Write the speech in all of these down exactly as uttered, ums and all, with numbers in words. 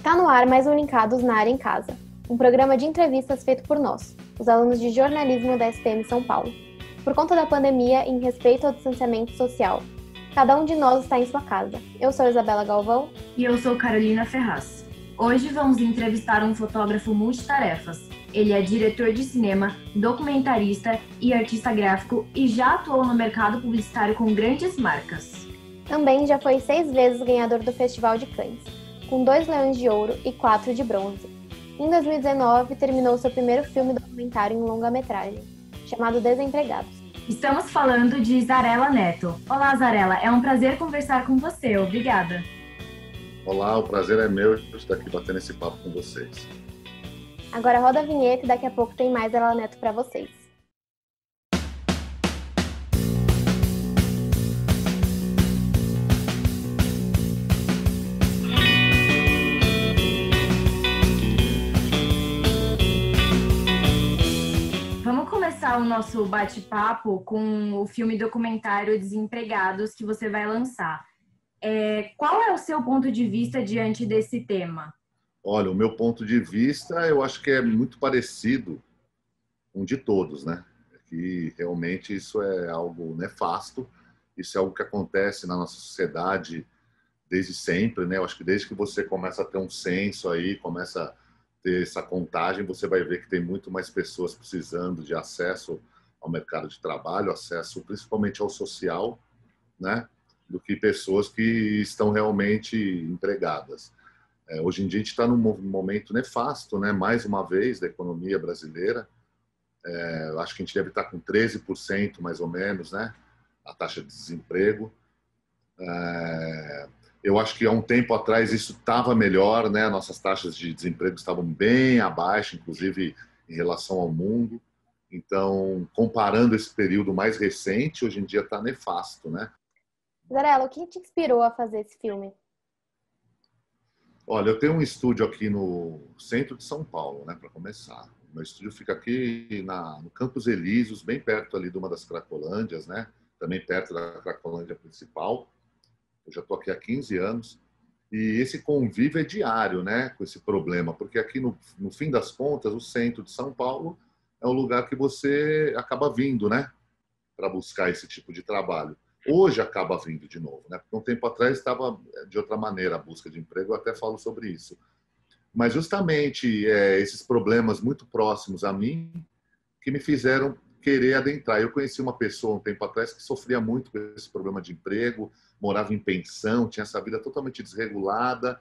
Está no ar mais um Linkados na Área em Casa, um programa de entrevistas feito por nós, os alunos de jornalismo da S P M São Paulo. Por conta da pandemia e em respeito ao distanciamento social, cada um de nós está em sua casa. Eu sou Isabela Galvão. E eu sou Carolina Ferraz. Hoje vamos entrevistar um fotógrafo multitarefas. Ele é diretor de cinema, documentarista e artista gráfico e já atuou no mercado publicitário com grandes marcas. Também já foi seis vezes ganhador do Festival de Cannes, com dois leões de ouro e quatro de bronze. Em dois mil e dezenove, terminou seu primeiro filme documentário em longa-metragem, chamado Desempregados. Estamos falando de Zarela Neto. Olá, Zarela, é um prazer conversar com você. Obrigada. Olá, o prazer é meu de estar aqui batendo esse papo com vocês. Agora roda a vinheta e daqui a pouco tem mais Zarela Neto para vocês. Vamos começar o nosso bate-papo com o filme documentário Desempregados que você vai lançar. É, qual é o seu ponto de vista diante desse tema? Olha, o meu ponto de vista, eu acho que é muito parecido com o de todos, né? Que realmente isso é algo nefasto, isso é algo que acontece na nossa sociedade desde sempre, né? Eu acho que desde que você começa a ter um censo aí, começa a ter essa contagem, você vai ver que tem muito mais pessoas precisando de acesso ao mercado de trabalho, acesso principalmente ao social, né? Do que pessoas que estão realmente empregadas. É, hoje em dia a gente está num momento nefasto, né? Mais uma vez, da economia brasileira. É, acho que a gente deve estar com treze por cento, mais ou menos, né? A taxa de desemprego. É, eu acho que há um tempo atrás isso estava melhor, né? Nossas taxas de desemprego estavam bem abaixo, inclusive em relação ao mundo. Então, comparando esse período mais recente, hoje em dia está nefasto, né? Zarela, o que te inspirou a fazer esse filme? Olha, eu tenho um estúdio aqui no centro de São Paulo, né, para começar. Meu estúdio fica aqui na, no Campos Elíseos, bem perto ali de uma das Cracolândias, né? Também perto da Cracolândia principal. Eu já estou aqui há quinze anos. E esse convívio é diário, né, com esse problema, porque aqui, no, no fim das contas, o centro de São Paulo é um lugar que você acaba vindo, né, para buscar esse tipo de trabalho. Hoje acaba vindo de novo, né? Porque um tempo atrás estava de outra maneira a busca de emprego, eu até falo sobre isso. Mas justamente é, esses problemas muito próximos a mim que me fizeram querer adentrar. Eu conheci uma pessoa um tempo atrás que sofria muito com esse problema de emprego, morava em pensão, tinha essa vida totalmente desregulada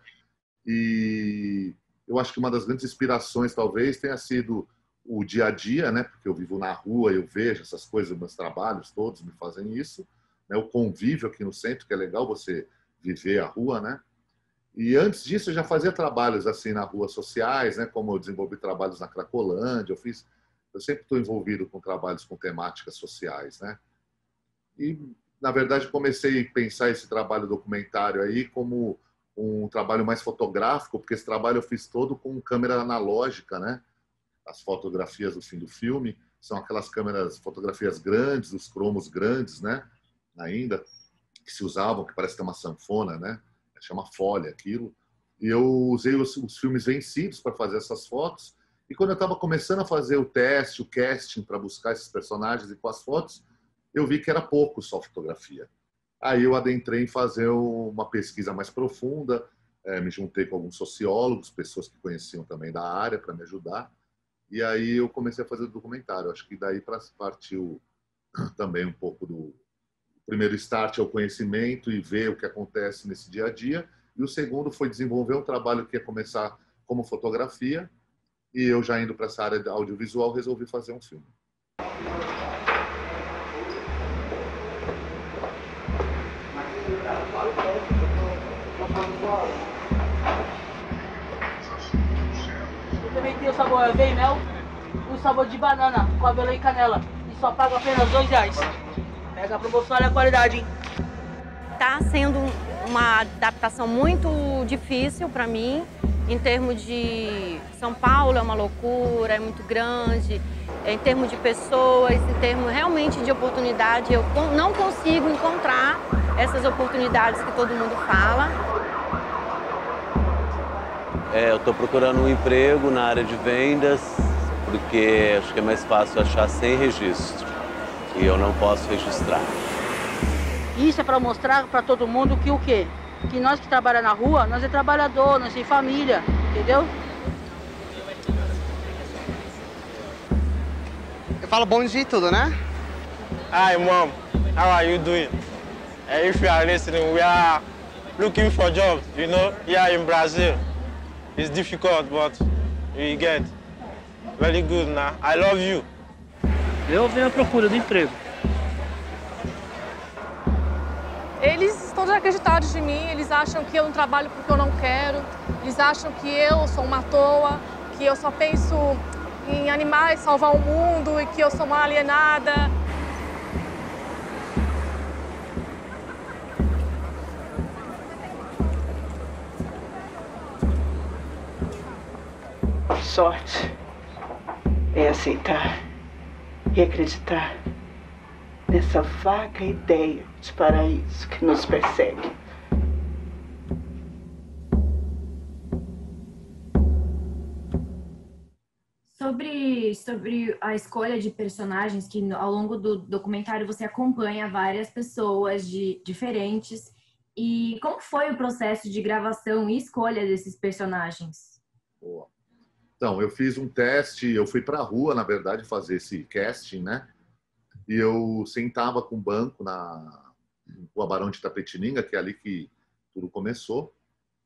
e eu acho que uma das grandes inspirações talvez tenha sido o dia a dia, né? Porque eu vivo na rua, eu vejo essas coisas, meus trabalhos todos me fazem isso. O convívio aqui no centro, que é legal você viver a rua, né? E antes disso eu já fazia trabalhos assim na rua sociais, né? Como eu desenvolvi trabalhos na Cracolândia, eu fiz, eu sempre estou envolvido com trabalhos com temáticas sociais, né? E na verdade comecei a pensar esse trabalho documentário aí como um trabalho mais fotográfico, porque esse trabalho eu fiz todo com câmera analógica, né? As fotografias do fim do filme são aquelas câmeras, fotografias grandes, os cromos grandes, né? Ainda, que se usavam, que parece ter uma sanfona, né? Chama folha aquilo. E eu usei os, os filmes vencidos para fazer essas fotos. E quando eu estava começando a fazer o teste, o casting para buscar esses personagens e com as fotos, eu vi que era pouco só fotografia. Aí eu adentrei em fazer uma pesquisa mais profunda, é, me juntei com alguns sociólogos, pessoas que conheciam também da área para me ajudar. E aí eu comecei a fazer o documentário. Acho que daí partiu também um pouco do O primeiro start é o conhecimento e ver o que acontece nesse dia a dia. E o segundo foi desenvolver um trabalho que ia começar como fotografia. E eu já indo para essa área de audiovisual, resolvi fazer um filme. Eu também tenho o sabor aveia e mel, o sabor de banana com avelã e canela. E só pago apenas dois reais. Pega a promoção, olha a qualidade, hein? Tá sendo uma adaptação muito difícil para mim, em termos de São Paulo é uma loucura, é muito grande, em termos de pessoas, em termos realmente de oportunidade, eu não consigo encontrar essas oportunidades que todo mundo fala. É, eu estou procurando um emprego na área de vendas, porque acho que é mais fácil achar sem registro. E eu não posso registrar. Isso é para mostrar para todo mundo que o quê? Que nós que trabalhamos na rua, nós é trabalhador, nós é família, entendeu? Eu falo bom dia e tudo, né? Hi, mom. How are you doing? Uh, if you are listening, we are looking for jobs, you know, here in Brazil. It's difficult, but we get very good now. I love you. Eu venho à procura do emprego. Eles estão desacreditados de mim, eles acham que eu não trabalho porque eu não quero, eles acham que eu sou uma toa, que eu só penso em animais, salvar o mundo e que eu sou uma alienada. Sorte é aceitar e acreditar nessa vaga ideia de paraíso que nos persegue. Sobre, sobre a escolha de personagens, que ao longo do documentário você acompanha várias pessoas de, diferentes. E como foi o processo de gravação e escolha desses personagens? Boa. Então, eu fiz um teste, eu fui para a rua, na verdade, fazer esse casting, né? E eu sentava com o banco na Rua Barão de Itapetininga, que é ali que tudo começou.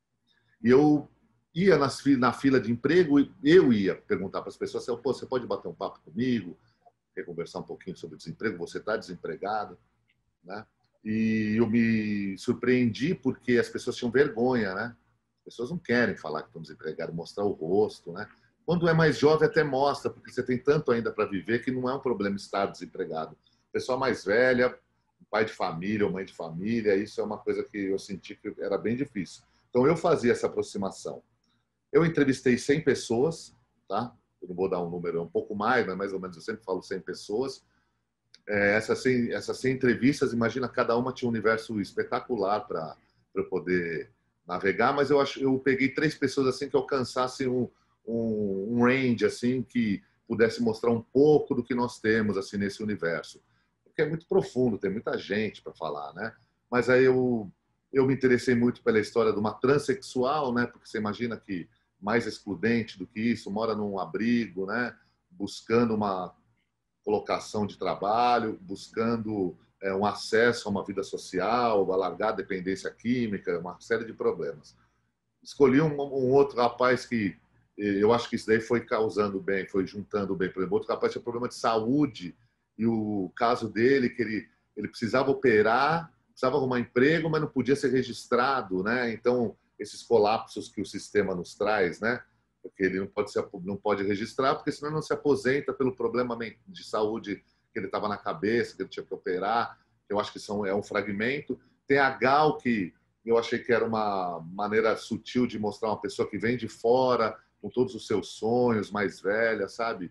E eu ia nas, na fila de emprego, eu ia perguntar para as pessoas, pô, você pode bater um papo comigo? Quer conversar um pouquinho sobre desemprego? Você está desempregado? Né? E eu me surpreendi porque as pessoas tinham vergonha, né? As pessoas não querem falar que estão desempregadas, mostrar o rosto, né? Quando é mais jovem até mostra, porque você tem tanto ainda para viver que não é um problema estar desempregado. Pessoa mais velha, pai de família ou mãe de família, isso é uma coisa que eu senti que era bem difícil. Então eu fazia essa aproximação. Eu entrevistei cem pessoas, tá? Eu não vou dar um número, é um pouco mais, mas mais ou menos eu sempre falo cem pessoas. É, essas, cem, essas cem entrevistas, imagina, cada uma tinha um universo espetacular para eu poder navegar, mas eu, acho, eu peguei três pessoas assim que alcançassem um Um, um range assim que pudesse mostrar um pouco do que nós temos assim nesse universo, porque é muito profundo, tem muita gente para falar, né? Mas aí eu eu me interessei muito pela história de uma transexual, né? Porque você imagina que mais excludente do que isso, mora num abrigo, né? Buscando uma colocação de trabalho, buscando é, um acesso a uma vida social, alargar a dependência química, uma série de problemas. Escolhi um, um outro rapaz que eu acho que isso daí foi causando bem, foi juntando bem. Por exemplo, outro rapaz tinha problema de saúde e o caso dele, que ele, ele precisava operar, precisava arrumar emprego, mas não podia ser registrado, né? Então, esses colapsos que o sistema nos traz, né? Porque ele não pode, ser, não pode registrar, porque senão não se aposenta pelo problema de saúde que ele estava na cabeça, que ele tinha que operar. Eu acho que são, é um fragmento. Tem a Gal, que eu achei que era uma maneira sutil de mostrar uma pessoa que vem de fora, com todos os seus sonhos, mais velha, sabe?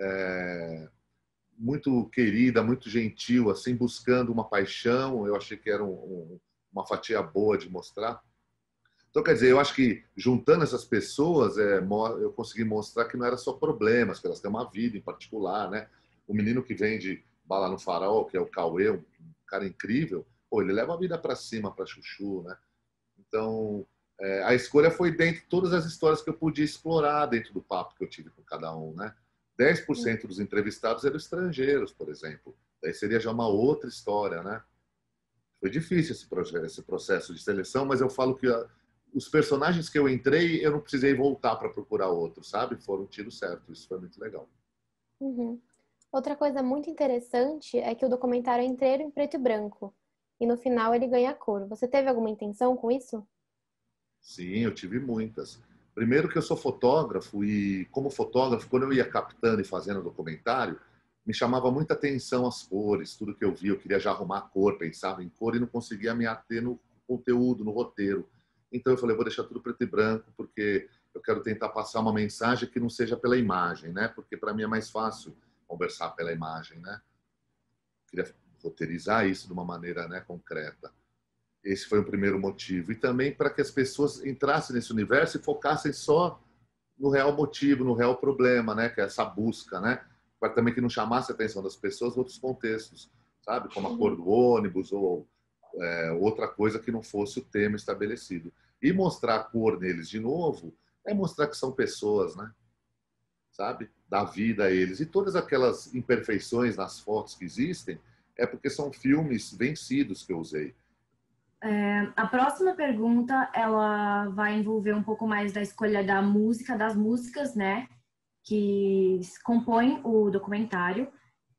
É, muito querida, muito gentil, assim, buscando uma paixão. Eu achei que era um, um, uma fatia boa de mostrar. Então, quer dizer, eu acho que juntando essas pessoas, é, eu consegui mostrar que não era só problemas, que elas têm uma vida em particular, né? O menino que vende Bala no Farol, que é o Cauê, um cara incrível, pô, ele leva a vida para cima, para chuchu, né? Então, É, a escolha foi dentro de todas as histórias que eu podia explorar dentro do papo que eu tive com cada um, né? dez por cento dos entrevistados eram estrangeiros, por exemplo. Daí seria já uma outra história, né? Foi difícil esse, esse processo de seleção, mas eu falo que a, os personagens que eu entrei, eu não precisei voltar para procurar outros, sabe? Foram tiros certos, isso foi muito legal. Uhum. Outra coisa muito interessante é que o documentário é inteiro em preto e branco. E no final ele ganha cor. Você teve alguma intenção com isso? Sim, eu tive muitas. Primeiro que eu sou fotógrafo e, como fotógrafo, quando eu ia captando e fazendo documentário, me chamava muita atenção as cores, tudo que eu via, eu queria já arrumar a cor, pensava em cor e não conseguia me ater no conteúdo, no roteiro. Então eu falei, vou deixar tudo preto e branco, porque eu quero tentar passar uma mensagem que não seja pela imagem, né? Porque para mim é mais fácil conversar pela imagem, né? Eu queria roteirizar isso de uma maneira, né, concreta. esse foi o primeiro motivo. E também para que as pessoas entrassem nesse universo e focassem só no real motivo, no real problema, né? Que é essa busca, né? Para também que não chamasse a atenção das pessoas em outros contextos, sabe? Como a cor do ônibus ou é, outra coisa que não fosse o tema estabelecido. E mostrar a cor neles de novo é mostrar que são pessoas, né? Sabe? Dar vida a eles. E todas aquelas imperfeições nas fotos que existem é porque são filmes vencidos que eu usei. É, a próxima pergunta, ela vai envolver um pouco mais da escolha da música, das músicas, né, que compõem o documentário.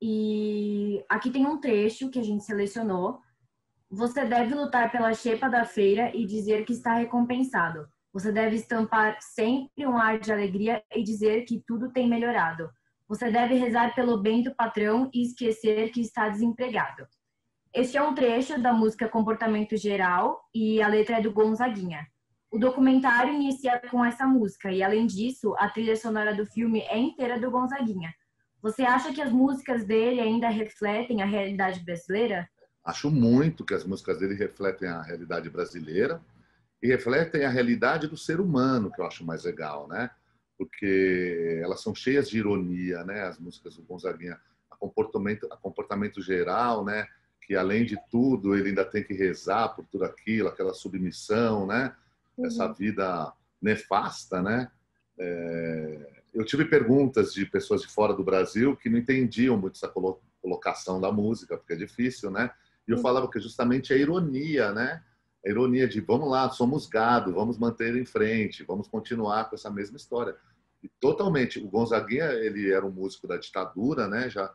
E aqui tem um trecho que a gente selecionou. Você deve lutar pela xepa da feira e dizer que está recompensado. Você deve estampar sempre um ar de alegria e dizer que tudo tem melhorado. Você deve rezar pelo bem do patrão e esquecer que está desempregado. Este é um trecho da música Comportamento Geral e a letra é do Gonzaguinha. O documentário inicia com essa música e, além disso, a trilha sonora do filme é inteira do Gonzaguinha. Você acha que as músicas dele ainda refletem a realidade brasileira? Acho muito que as músicas dele refletem a realidade brasileira e refletem a realidade do ser humano, que eu acho mais legal, né? Porque elas são cheias de ironia, né? As músicas do Gonzaguinha, a comportamento, a comportamento geral, né? Que além de tudo ele ainda tem que rezar por tudo aquilo, aquela submissão, né? Uhum. Essa vida nefasta, né? É... Eu tive perguntas de pessoas de fora do Brasil que não entendiam muito essa colocação da música, porque é difícil, né? E eu falava que justamente é a ironia, né? A ironia de vamos lá, somos gado, vamos manter em frente, vamos continuar com essa mesma história. E totalmente, o Gonzaguinha, ele era um músico da ditadura, né? Já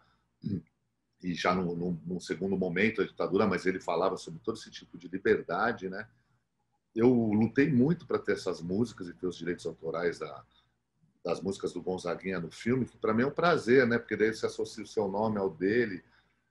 e já num, num, num segundo momento da ditadura, mas ele falava sobre todo esse tipo de liberdade, né? Eu lutei muito para ter essas músicas e ter os direitos autorais da, das músicas do Gonzaguinha no filme, que para mim é um prazer, né? Porque daí você associa o seu nome ao dele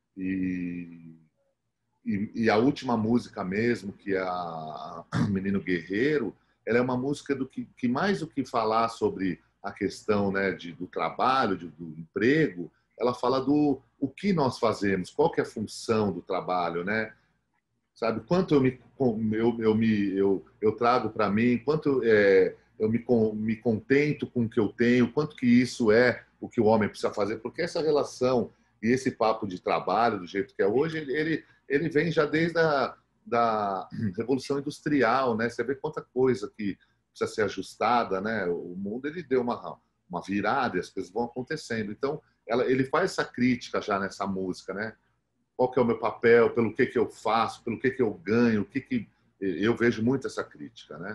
e, e, e a última música mesmo, que é a Menino Guerreiro, ela é uma música do que, que mais do que falar sobre a questão, né, de, do trabalho, de, do emprego, ela fala do o que nós fazemos, qual que é a função do trabalho, né? Sabe, quanto eu me eu, eu me eu, eu trago para mim, quanto é, eu me me contento com o que eu tenho, quanto que isso é o que o homem precisa fazer, porque essa relação e esse papo de trabalho do jeito que é hoje, ele ele, ele vem já desde a da Revolução Industrial, né? Você vê quanta coisa que precisa ser ajustada, né? O mundo ele deu uma uma virada e as coisas vão acontecendo. Então Ela, ele faz essa crítica já nessa música, né? Qual que é o meu papel, pelo que que eu faço, pelo que que eu ganho, o que que eu vejo muito essa crítica, né?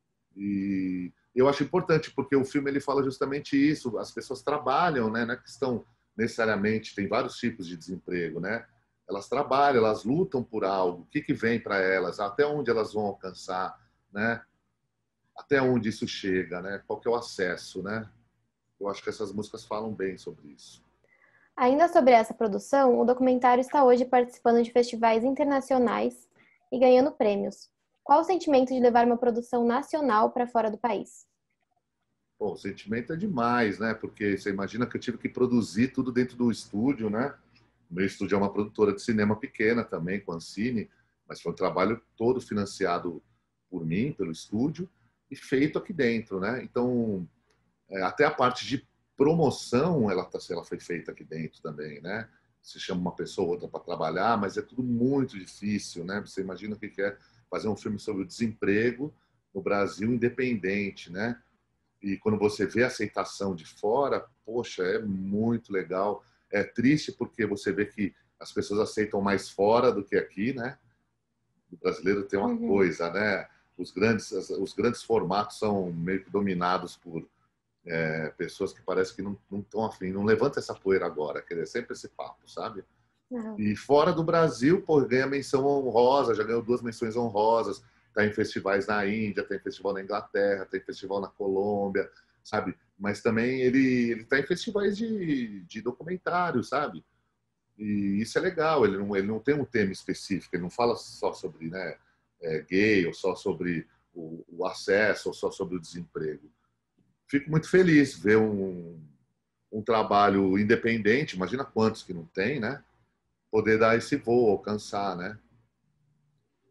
E eu acho importante porque o filme ele fala justamente isso. As pessoas trabalham, né? Não é que estão necessariamente tem vários tipos de desemprego, né? Elas trabalham, elas lutam por algo. O que que vem para elas? Até onde elas vão alcançar, né? Até onde isso chega, né? Qual que é o acesso, né? Eu acho que essas músicas falam bem sobre isso. Ainda sobre essa produção, o documentário está hoje participando de festivais internacionais e ganhando prêmios. Qual o sentimento de levar uma produção nacional para fora do país? Bom, o sentimento é demais, né? Porque você imagina que eu tive que produzir tudo dentro do estúdio, né? O meu estúdio é uma produtora de cinema pequena também, com a Ancine, mas foi um trabalho todo financiado por mim, pelo estúdio, e feito aqui dentro, né? Então, até a parte de promoção, ela, tá, ela foi feita aqui dentro também, né? Você chama uma pessoa ou outra para trabalhar, mas é tudo muito difícil, né? Você imagina o que é fazer um filme sobre o desemprego no Brasil independente, né? E quando você vê a aceitação de fora, poxa, é muito legal. É triste porque você vê que as pessoas aceitam mais fora do que aqui, né? O brasileiro tem uma uhum. coisa, né? Os grandes, os grandes formatos são meio que dominados por É, pessoas que parece que não estão afim, não levanta essa poeira agora, quer dizer, sempre esse papo, sabe? Uhum. E fora do Brasil, pô, ganha menção honrosa, já ganhou duas menções honrosas, tá em festivais na Índia, tem festival na Inglaterra, tem festival na Colômbia, sabe? Mas também ele ele tá em festivais de, de documentário, sabe? E isso é legal, ele não, ele não tem um tema específico, ele não fala só sobre, né, é, gay, ou só sobre o, o acesso, ou só sobre o desemprego. Fico muito feliz ver um, um trabalho independente, imagina quantos que não tem, né? Poder dar esse voo, alcançar, né?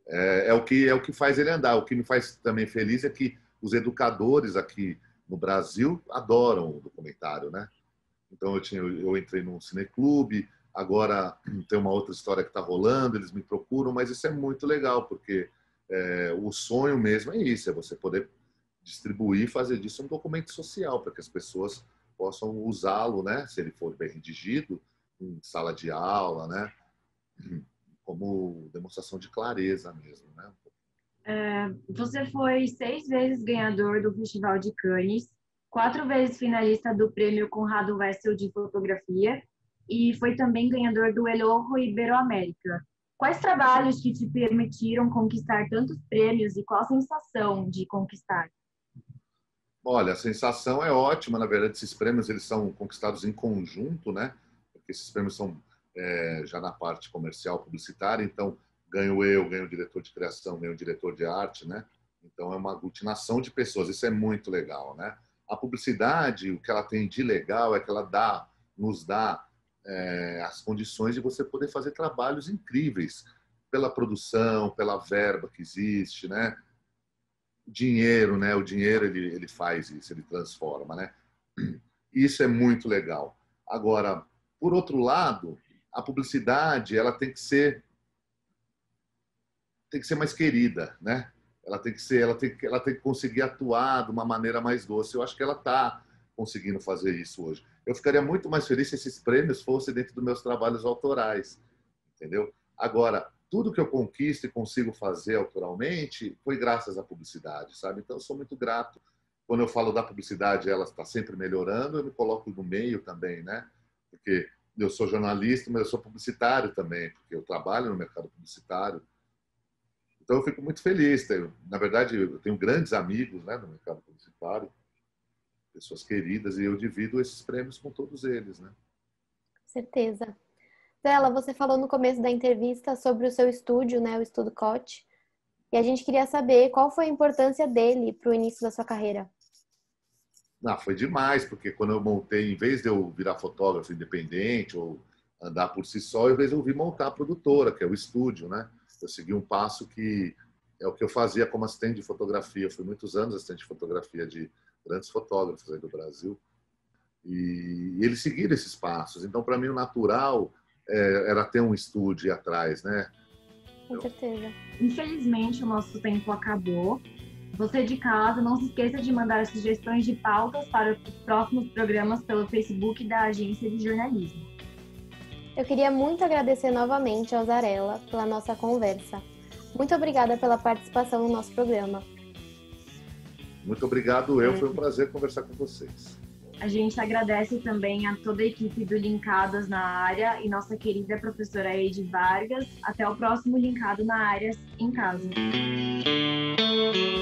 é, é, o que, é o que faz ele andar. O que me faz também feliz é que os educadores aqui no Brasil adoram o documentário, né? Então eu, tinha, eu entrei num cineclube, agora tem uma outra história que está rolando, eles me procuram, mas isso é muito legal, porque é, o sonho mesmo é isso, é você poder distribuir e fazer disso um documento social, para que as pessoas possam usá-lo, né, se ele for bem redigido, em sala de aula, né, como demonstração de clareza mesmo, né? É, você foi seis vezes ganhador do Festival de Cannes, quatro vezes finalista do Prêmio Conrado Wessel de Fotografia e foi também ganhador do El Ojo Iberoamérica. Quais trabalhos que te permitiram conquistar tantos prêmios e qual a sensação de conquistar? Olha, a sensação é ótima. Na verdade, esses prêmios eles são conquistados em conjunto, né? Porque esses prêmios são é, já na parte comercial, publicitária. Então, ganho eu, ganho o diretor de criação, ganho o diretor de arte, né? Então, é uma aglutinação de pessoas. Isso é muito legal, né? A publicidade, o que ela tem de legal é que ela dá, nos dá é, as condições de você poder fazer trabalhos incríveis pela produção, pela verba que existe, né? Dinheiro, né? O dinheiro ele, ele faz isso, ele transforma, né? Isso é muito legal. Agora, por outro lado, a publicidade ela tem que ser tem que ser mais querida, né? Ela tem que ser, ela tem que, ela tem que conseguir atuar de uma maneira mais doce. Eu acho que ela está conseguindo fazer isso hoje. Eu ficaria muito mais feliz se esses prêmios fossem dentro dos meus trabalhos autorais, entendeu? Agora, tudo que eu conquisto e consigo fazer autoralmente foi graças à publicidade, sabe? Então, eu sou muito grato. Quando eu falo da publicidade, ela está sempre melhorando, eu me coloco no meio também, né? Porque eu sou jornalista, mas eu sou publicitário também, porque eu trabalho no mercado publicitário. Então, eu fico muito feliz. Na verdade, eu tenho grandes amigos, né, no mercado publicitário, pessoas queridas, e eu divido esses prêmios com todos eles, né? Certeza. Zéla, você falou no começo da entrevista sobre o seu estúdio, né, o Estúdio Cote, e a gente queria saber qual foi a importância dele para o início da sua carreira. Ah, foi demais, porque quando eu montei, em vez de eu virar fotógrafo independente ou andar por si só, eu resolvi montar a produtora, que é o estúdio, né? Eu segui um passo que é o que eu fazia como assistente de fotografia. Eu fui muitos anos assistente de fotografia de grandes fotógrafos aí do Brasil. E eles seguiram esses passos. Então, para mim, o natural é, era ter um estúdio atrás, né? Com certeza. Infelizmente, o nosso tempo acabou. Você de casa, não se esqueça de mandar sugestões de pautas para os próximos programas pelo Facebook da Agência de Jornalismo. Eu queria muito agradecer novamente ao Zarella pela nossa conversa. Muito obrigada pela participação no nosso programa. Muito obrigado, eu. Foi um prazer conversar com vocês. A gente agradece também a toda a equipe do Linkadas na Área e nossa querida professora Eide Vargas. Até o próximo Linkado na Área em Casa.